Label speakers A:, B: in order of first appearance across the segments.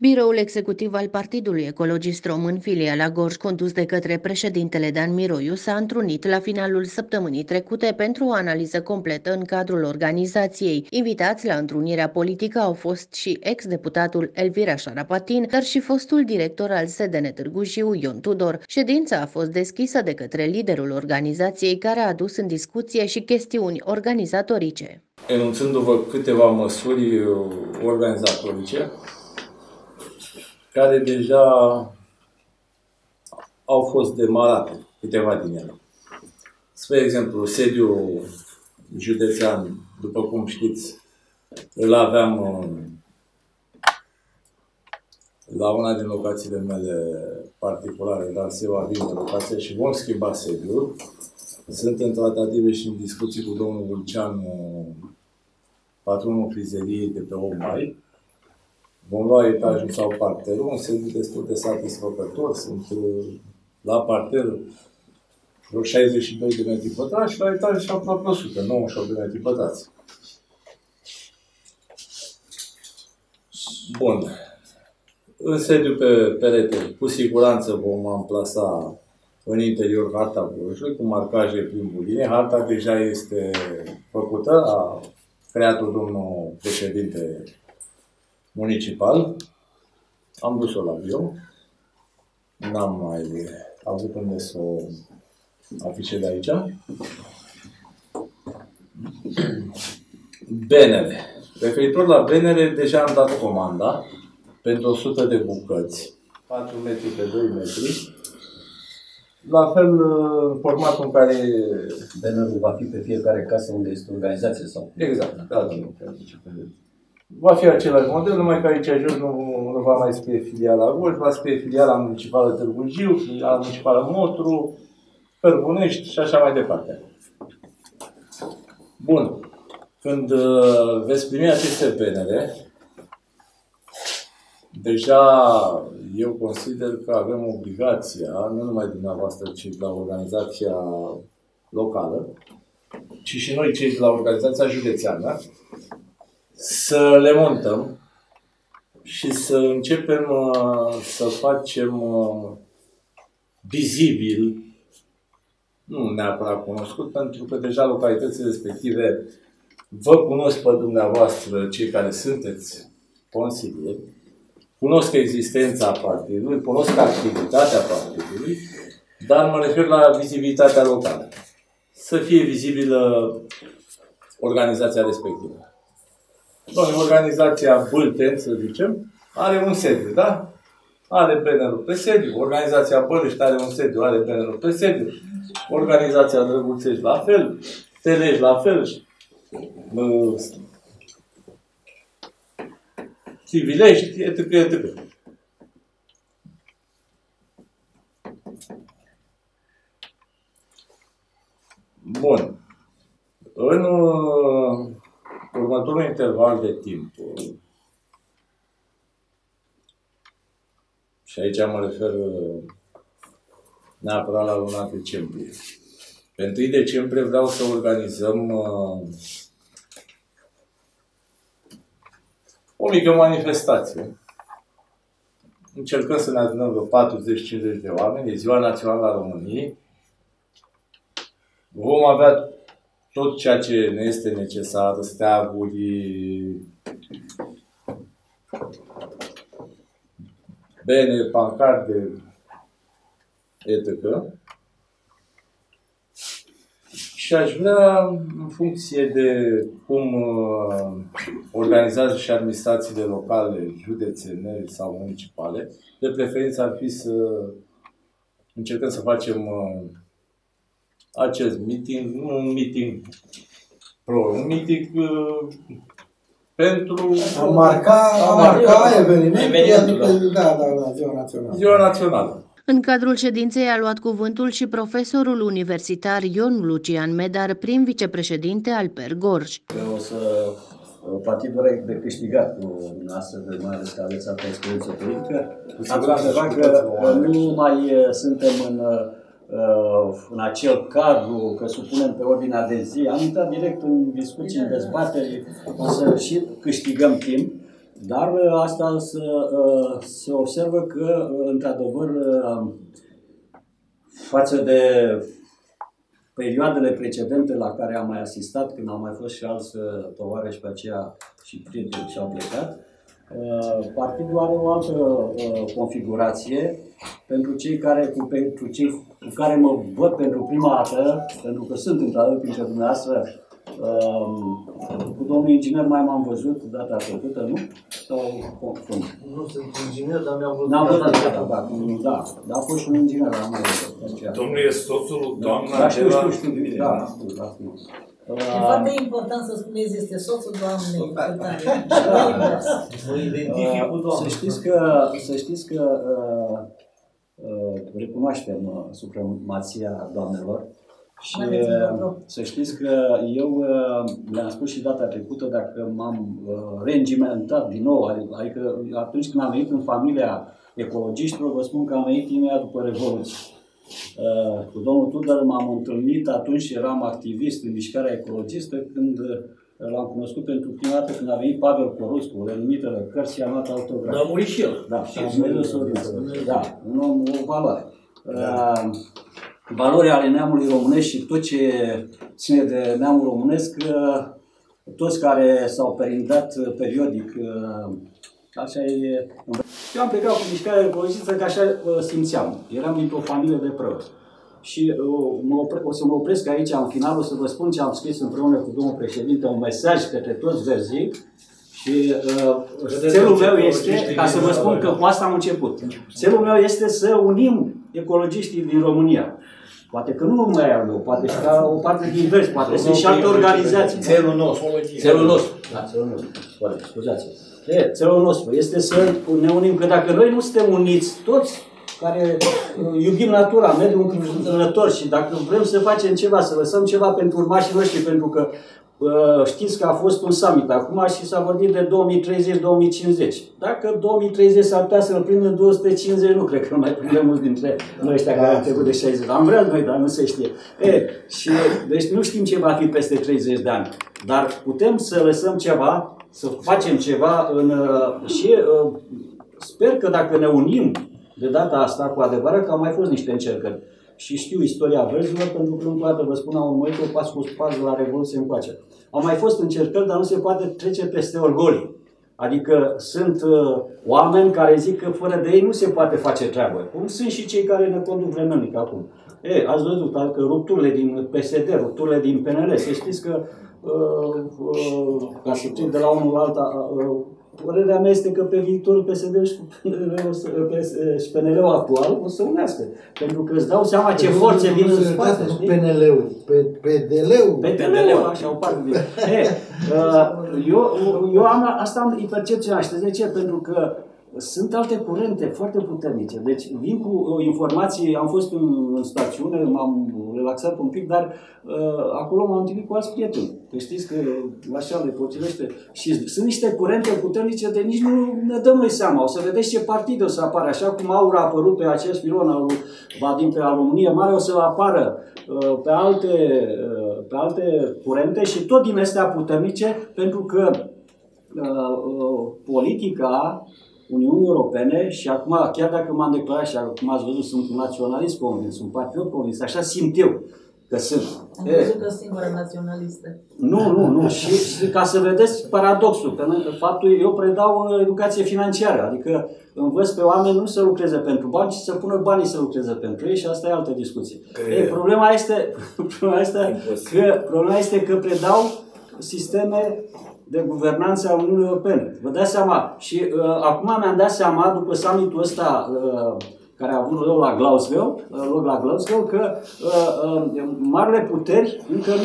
A: Biroul executiv al Partidului Ecologist Român, filiala Gorj, condus de către președintele Dan Miroiu, s-a întrunit la finalul săptămânii trecute pentru o analiză completă în cadrul organizației. Invitați la întrunirea politică au fost și ex-deputatul Elvira Șarapatin, dar și fostul director al SDN Târgu Jiu, Ion Tudor. Ședința a fost deschisă de către liderul organizației, care a adus în discuție și chestiuni organizatorice.
B: Enunțându-vă câteva măsuri organizatorice, care deja au fost demarate, câteva din ele. Spre exemplu, sediul județean, după cum știți, îl aveam la una din locațiile mele particulare, dar se va vinde locația și vom schimba sediul. Sunt în tratative și în discuții cu domnul Vulceanu, patronul frizeriei de pe 8 mai. Vom lua etajul sau parterul, un sediu destul de satisfăcător. Sunt la parter vreo 62 de metri pătrați și la etaj și aproape 100, 98 de metri pătrați. Bun. În sediu pe perete, cu siguranță vom amplasa în interior harta Gorjului, cu marcaje prin buline. Harta deja este făcută, a creat-o domnul președinte municipal. Am dus-o la bio. N-am mai avut unde să o afișez de aici. Benele. Referitor la benele, deja am dat comanda pentru 100 de bucăți, 4 metri pe 2 metri. La fel, în formatul în care
C: bannerul va fi pe fiecare casă unde este organizație sau?
B: Exact, da. Va fi același model, numai că aici jos nu va mai scrie filiala Gorj, va scrie filiala municipală Târgu Jiu, filiala municipală Motru, Cărbunești și așa mai departe. Bun. Când veți primi aceste benere, deja eu consider că avem obligația, nu numai dumneavoastră, ci la organizația locală, ci și noi, cei de la organizația județeană, să le montăm și să începem să facem vizibil, nu neapărat cunoscut, pentru că deja localitățile respective vă cunosc pe dumneavoastră, cei care sunteți consilieri, cunosc existența partidului, cunosc activitatea partidului, dar mă refer la vizibilitatea locală. Să fie vizibilă organizația respectivă. Noi, organizația Bâlten, să zicem, are un sediu, da? Are bannerul pe sediu. Organizația Bălești are un sediu, are bannerul pe sediu. Organizația Drăguțești la fel. Telești la fel. Civilești, etc., etc. Bun. În următorul interval de timp, și aici mă refer neapărat la luna decembrie. Pe 1 decembrie vreau să organizăm o mică manifestație. Încercăm să ne adunăm vreo 40-50 de oameni. E Ziua Națională a României. Vom avea tot ceea ce ne este necesar, steaguri, bene, pancarde, etc. Și aș vrea, în funcție de cum organizează și administrațiile locale, județene sau municipale, de preferință ar fi să încercăm să facem acest meeting, nu un meeting pro, un meeting pentru
D: a marca evenimentul, da, Ziua Națională.
B: Ziua Națională.
A: În cadrul ședinței a luat cuvântul și profesorul universitar Ion Lucian Medar, prim vicepreședinte al PER Gorj.
C: O să partidul are de câștigat cu astfel, mai ales că aveți altă experiență politică. Ați observat că nu mai suntem în acel cadru, că supunem pe ordinea de zi. Am intrat direct în discuții, în dezbateri, o să și câștigăm timp, Dar asta se observă că, într-adevăr, față de perioadele precedente la care am mai asistat, când au mai fost și alți tovarăși pe aceea și prieteni și au plecat, partidul are o altă configurație pentru cei cu care mă văd pentru prima dată, pentru că sunt într-adevăr printre dumneavoastră. Cu domnul inginer mai m-am văzut data trecută, nu? Sau confund?
E: Nu sunt inginer, dar mi-am văzut.
C: N-am văzut da, a fost și un inginer.
F: Domnul e soțul doamna
C: da, știu,
F: da.
G: E foarte important să spuneți, este soțul doamnei.
E: Mă identific cu doamna.
C: Să știți că recunoaștem supremația doamnelor. Și să știți că eu le-am spus și data trecută, dacă m-am reîngimentat din nou, adică atunci când am venit în familia ecologiștilor, vă spun că am venit imediat după Revoluție. Cu domnul Tudor m-am întâlnit, atunci eram activist în mișcarea ecologistă, când l-am cunoscut pentru prima dată când a venit Pavel Coruscu, renumitele cărți și a luat autograf.
E: Dar a murit și el.
C: Da, da, un om, o valoare. Valori ale neamului românesc și tot ce ține de neamul românesc, toți care s-au perindat periodic, așa e. Eu am plecat cu mișcarea ecologistă că așa simțeam. Eram dintr-o familie de preoți. Și o să mă opresc aici, în final, o să vă spun ce am scris împreună cu domnul președinte, un mesaj către toți verzii. Și țelul meu este, ca să vă spun că cu asta am început, țelul meu este să unim ecologiștii din România. Poate că nu numai al meu, poate și ca o parte din verzi, poate sunt și alte organizații.
E: Țelul nostru.
C: Țelul nostru. Da, țelul nostru. Poate, scuzați. Țelul nostru este să ne unim, că dacă noi nu suntem uniți, toți care iubim natura, mediul înconjurător și dacă vrem să facem ceva, să lăsăm ceva pentru urmașii noștri, pentru că știți că a fost un summit acum și s-a vorbit de 2030-2050. Dacă 2030 s-ar putea să-l prindă 250, nu cred că mai prindem mulți dintre noi ăștia care au trecut de 60. Am vrea noi, dar nu se știe. Și, deci nu știm ce va fi peste 30 de ani. Dar putem să lăsăm ceva, să facem ceva și sper că dacă ne unim de data asta cu adevărat, că au mai fost niște încercări. Și știu istoria verzilor, pentru că încă o dată vă spun, am urmărit-o pas cu pas de la Revoluție încoace. Au mai fost încercări, dar nu se poate trece peste orgolii. Adică sunt oameni care zic că fără de ei nu se poate face treabă. Cum sunt și cei care ne conduc vremelnic acum. Ați văzut că rupturile din PSD, rupturile din PNL, să știți că ca să trec de la unul la alta, părerea mea este că pe viitorul PSD și PNL-ul actual o să unească. Pentru că îți dau seama ce forțe vin în spate.
D: Nu PNL-ul, PDL-ul.
C: PDL-ul, așa, o parte din... Eu asta e percepția, știți de ce? Pentru că sunt alte curente foarte puternice. Deci vin cu informații, am fost în stațiune, m-am relaxat un pic, dar acolo m-am întâlnit cu alți prieteni. Că știți că așa le potrivește. Și sunt niște curente puternice de nici nu ne dăm noi seama. O să vedeți ce partide o să apară. Așa cum Aur a apărut pe acest pilon al Vadim pe România Mare, o să apară pe alte curente și tot din astea puternice, pentru că politica Uniunii Europene, și acum, chiar dacă m-am declarat și acum ați văzut, sunt un naționalist convins, sunt patriot convins, așa simt eu că sunt.
G: Am văzut că singură naționalistă.
C: Nu. Și ca să vedeți paradoxul, pentru faptul eu predau educație financiară, adică învăț pe oameni nu să lucreze pentru bani, ci să pună banii să lucreze pentru ei și asta e altă discuție. Problema este că predau sisteme de guvernanță a Uniunii Europene. Vă dați seama. Și acum mi-am dat seama, după summitul ăsta care a avut loc la Glasgow, că marile puteri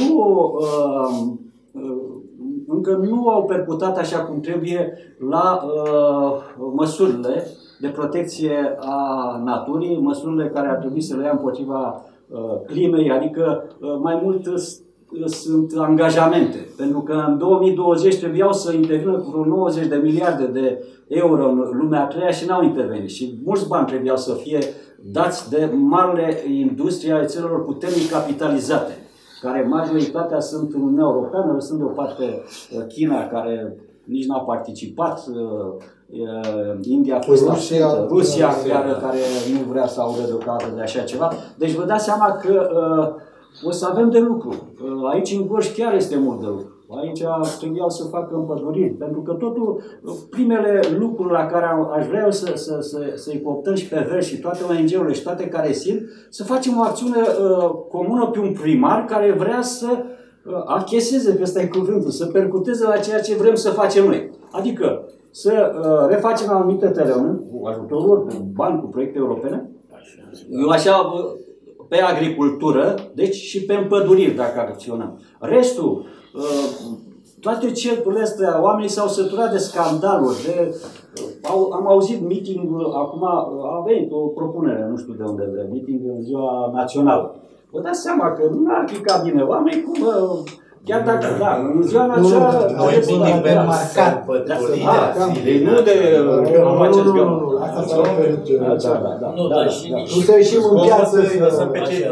C: încă nu au percutat așa cum trebuie la măsurile de protecție a naturii, măsurile care ar trebui să le ia împotriva climei, adică mai mult sunt angajamente, pentru că în 2020 trebuiau să intervină cu 90 de miliarde de euro în lumea a treia și n-au intervenit. Și mulți bani trebuiau să fie dați de marile industrie ale țărilor puternic capitalizate, care majoritatea sunt în Uniunea Europeană, sunt de o parte China, care nici n-a participat. India a fost absentă, Rusia care nu vrea să audă deocamdată de așa ceva. Deci vă dați seama că o să avem de lucru. Aici în Gorj chiar este mult de lucru. Aici trebuiau să facă împăduriri, pentru că totul, primele lucruri la care aș vrea eu să-i cooptăm și pe Verzi și toate ONG-urile și toate care simt, să facem o acțiune comună pe un primar care vrea să acheseze, că ăsta e cuvântul, să percuteze la ceea ce vrem să facem noi. Adică să refacem anumite terenuri cu ajutorul, cu bani, cu proiecte europene. Eu așa, pe agricultură, deci și pe împăduriri, dacă acționăm. Restul, toate cercurile astea, oamenii s-au săturat de scandaluri, am auzit meeting, acum a venit o propunere, nu știu de unde vrea, meeting în ziua națională. Vă dați seama că nu ar fi ca bine oamenii cum... Chiar dacă, da, în ziua națională...
D: Noi meeting pe marcat.
C: Nu de...
D: Asta s-a referit. Nu să ieșim în piață să pe cei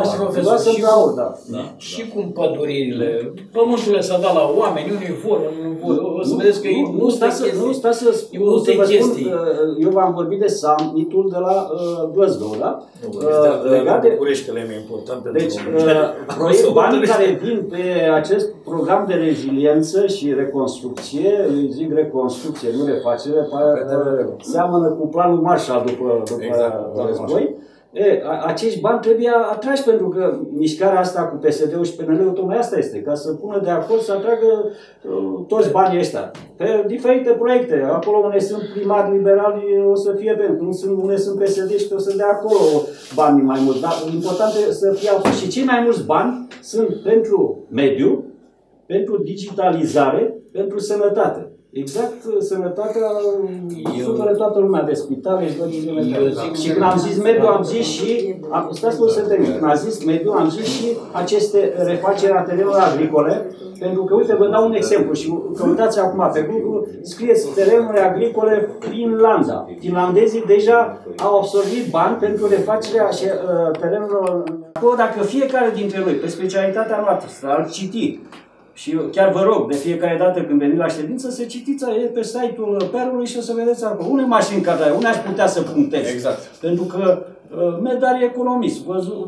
E: și cu împăduririle. Pământurile s-a dat la oameni, unii vor, o să vedeți că e multe chestii.
C: Eu v-am vorbit de summitul de la Glasgow, da?
F: Legat de București, că le e important pentru
C: Deci, banii care vin pe acest program de reziliență și reconstrucție, eu zic reconstrucție, nu refacere, seamănă cu planul Marshall după război. Acești bani trebuie atrași, pentru că mișcarea asta cu PSD-ul și PNL-ul tocmai asta este, ca să pună de acord să atragă toți banii ăștia pe diferite proiecte. Acolo unde sunt primari liberali o să fie pentru, unde sunt PSD și o să dea acolo banii mai mulți. Dar important e să fie absolut. Și cei mai mulți bani sunt pentru mediu, pentru digitalizare, pentru sănătate. Exact, sănătatea suferă toată lumea de spitale și când am zis mediu, am zis și, stați să termin, când am zis mediu, am zis și aceste refaceri a terenurilor agricole, pentru că, uite, vă dau un exemplu și căutați acum pe Google, scrieți terenuri agricole Finlanda. Finlandezii deja au absorbit bani pentru refacerea terenurilor. Dacă fiecare dintre noi, pe specialitatea noastră, ar citi, și chiar vă rog, de fiecare dată când veniți la ședință, să citiți pe site-ul Perului și o să vedeți acolo. Unde mașini cadre, unde aș putea să punctez?
B: Exact.
C: Pentru că Medar e economist.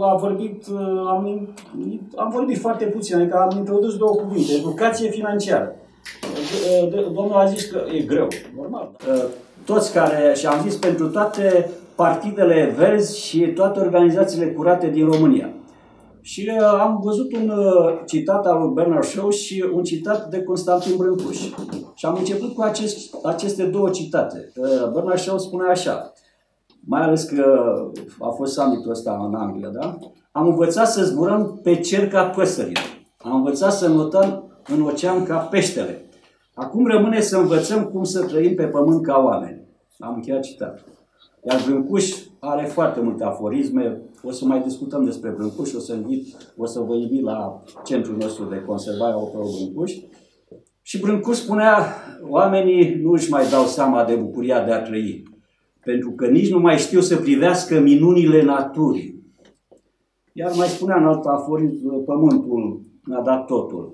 C: Am vorbit foarte puțin, adică am introdus două cuvinte. Educație financiară. Domnul a zis că e greu. Normal. Toți care, și am zis pentru toate partidele verzi și toate organizațiile curate din România. Și am văzut un citat al lui Bernard Shaw și un citat de Constantin Brâncuș. Și am început cu aceste două citate. Bernard Shaw spune așa, mai ales că a fost summitul ăsta în Anglia, da? Am învățat să zburăm pe cer ca păsările. Am învățat să notăm în ocean ca peștele. Acum rămâne să învățăm cum să trăim pe pământ ca oameni. Am încheiat citatul. Iar Brâncuș are foarte multe aforisme. O să mai discutăm despre Brâncuș, o să vă invit la centrul nostru de conservare a operelor Brâncuș. Și Brâncuș spunea, oamenii nu își mai dau seama de bucuria de a trăi, pentru că nici nu mai știu să privească minunile naturii. Iar mai spunea în alt aforism, pământul ne-a dat totul.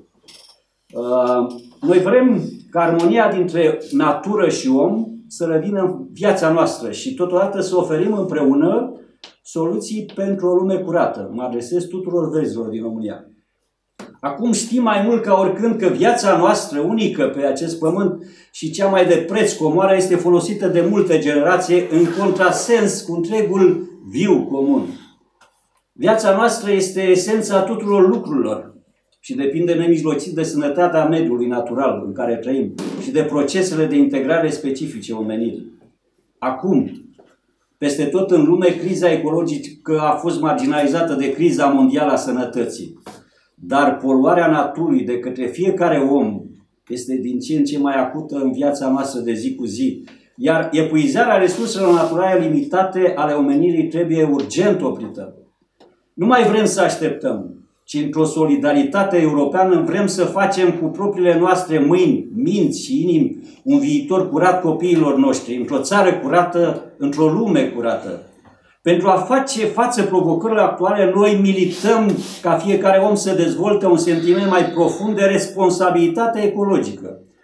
C: Noi vrem ca armonia dintre natură și om să revină în viața noastră și totodată să oferim împreună soluții pentru o lume curată. Mă adresez tuturor verzilor din România. Acum știm mai mult ca oricând că viața noastră unică pe acest pământ și cea mai de preț comoară este folosită de multe generații în contrasens cu întregul viu comun. Viața noastră este esența tuturor lucrurilor și depinde nemijlocit de sănătatea mediului natural în care trăim și de procesele de integrare specifice omenirii. Acum, peste tot în lume, criza ecologică a fost marginalizată de criza mondială a sănătății. Dar poluarea naturii de către fiecare om este din ce în ce mai acută în viața noastră de zi cu zi. Iar epuizarea resurselor naturale limitate ale omenirii trebuie urgent oprită. Nu mai vrem să așteptăm, ci într-o solidaritate europeană vrem să facem cu propriile noastre mâini, minți și inimi un viitor curat copiilor noștri, într-o țară curată, într-o lume curată. Pentru a face față provocărilor actuale, noi milităm ca fiecare om să dezvolte un sentiment mai profund de responsabilitate ecologică.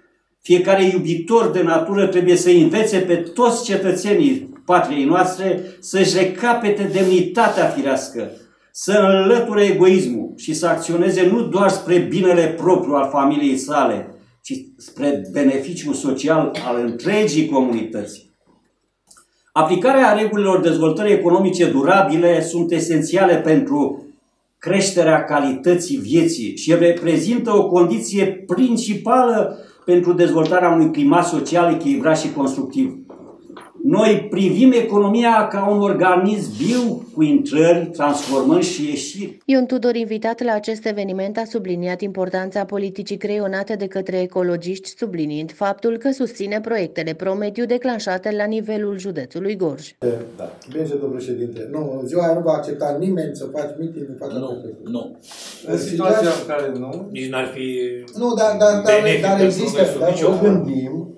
C: Fiecare iubitor de natură trebuie să învețe pe toți cetățenii patriei noastre să-și recapete demnitatea firească, să înlăture egoismul și să acționeze nu doar spre binele propriu al familiei sale, ci spre beneficiul social al întregii comunități. Aplicarea regulilor dezvoltării economice durabile sunt esențiale pentru creșterea calității vieții și reprezintă o condiție principală pentru dezvoltarea unui climat social echilibrat și constructiv. Noi privim economia ca un organism viu cu intrări, transformări și ieșiri.
A: Ion Tudor, invitat la acest eveniment, a subliniat importanța politicii creionate de către ecologiști, subliniind faptul că susține proiectele Promediu declanșate la nivelul județului Gorj.
D: Da. Bine, domnul președinte. Nu, în ziua aia nu va accepta nimeni să faci meeting în fața prefectului.
F: Nu.
B: În situația în care nu...
F: Nici n-ar fi
D: Nu, dar există. O gândim.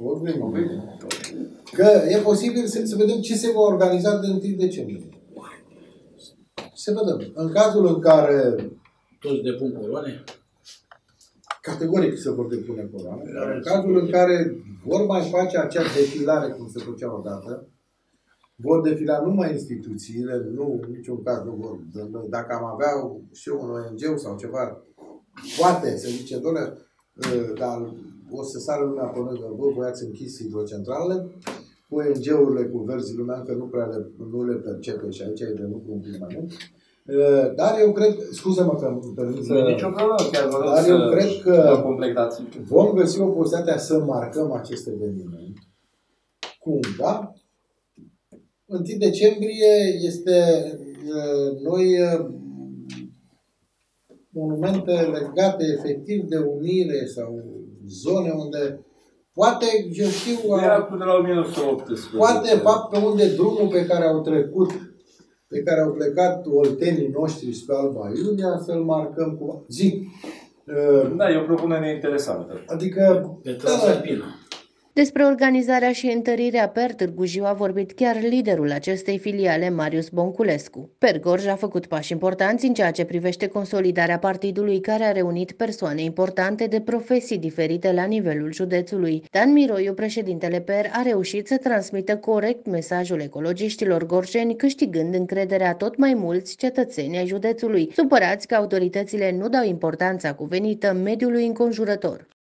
D: Că e posibil să vedem ce se va organiza de 1 decembrie. Să vedem. În cazul în care...
E: Toți depun coroane?
D: Categoric se vor depune coroane. Dar în cazul în care vor mai face acea defilare, cum se făcea odată, vor defila numai instituțiile, nu, în niciun caz nu vor. Dacă am avea, știu, un ONG sau ceva, poate să zice, doamne, dar o să sară lumea pe lângă, bă, voi ați închis hidrocentralele, ONG-urile cu verzi lumea încă nu le percepe și aici e de lucru un pic mai mult. Dar eu cred, scuză-mă că îmi permit să...
B: Nici o problemă, chiar vă rog
D: dar eu cred că
B: completați.
D: vom găsi o posibilitate să marcăm acest eveniment. Cum, da? 1 decembrie este noi monumente legate efectiv de unire sau zone unde poate, eu știu,
B: de la 1918.
D: poate fapt pe unde drumul pe care au trecut, pe care au plecat oltenii noștri spre Alba Iulia, să-l marcăm cu... Zic.
B: Da, e o propunere interesantă.
D: Adică...
A: Despre organizarea și întărirea PER Târgu Jiu a vorbit chiar liderul acestei filiale, Marius Bonculescu. PER Gorj a făcut pași importanți în ceea ce privește consolidarea partidului, care a reunit persoane importante de profesii diferite la nivelul județului. Dan Miroiu, președintele PER, a reușit să transmită corect mesajul ecologiștilor gorjeni, câștigând încrederea tot mai mulți cetățeni ai județului, supărați că autoritățile nu dau importanța cuvenită mediului înconjurător.